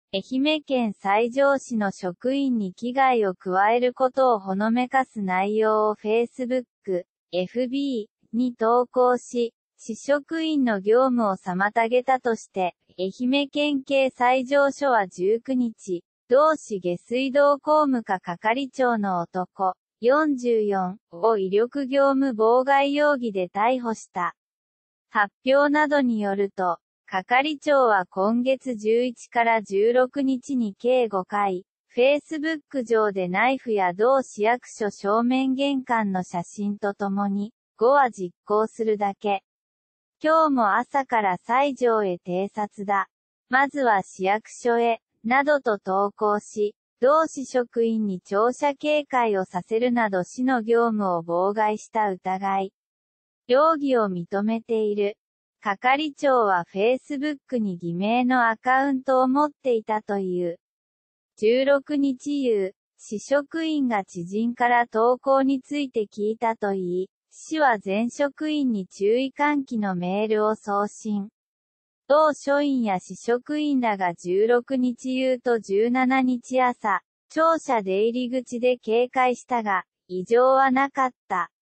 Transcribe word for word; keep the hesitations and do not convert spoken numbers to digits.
愛媛県西条市の職員に危害を加えることをほのめかす内容を Facebook、エフビー に投稿し、市職員の業務を妨げたとして、愛媛県警西条署はじゅうくにち、同市下水道工務課係長の男、よんじゅうよんを威力業務妨害容疑で逮捕した。発表などによると、係長は今月じゅういちからじゅうろくにちに計ごかい、Facebook 上でナイフや同市役所正面玄関の写真とともに、ごは実行するだけ。今日も朝から西条へ偵察だ。まずは市役所へ、などと投稿し、同市職員に庁舎警戒をさせるなど市の業務を妨害した疑い。容疑を認めている。係長は Facebook に偽名のアカウントを持っていたという。じゅうろくにち夕、市職員が知人から投稿について聞いたと言い、市は全職員に注意喚起のメールを送信。同署員や市職員らがじゅうろくにち夕とじゅうしちにち朝、庁舎出入り口で警戒したが、異常はなかった。